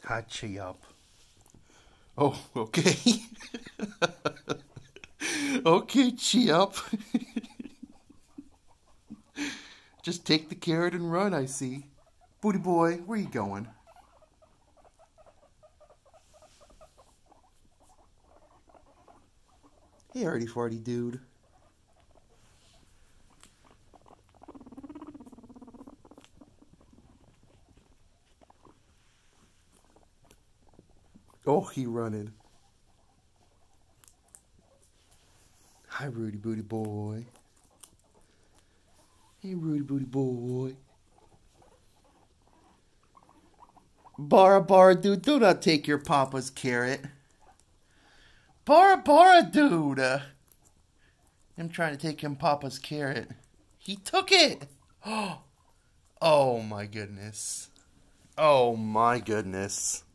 Hatchy up. Oh, okay. Okay, chi up. Just take the carrot and run, I see. Booty boy, where you going? Hey, arty farty dude. Oh, he running. Hi, Rudy Booty Boy. Hey, Rudy Booty Boy. Bara Bara dude, do not take your papa's carrot. Bara Bara dude. I'm trying to take him papa's carrot. He took it. Oh my goodness. Oh my goodness.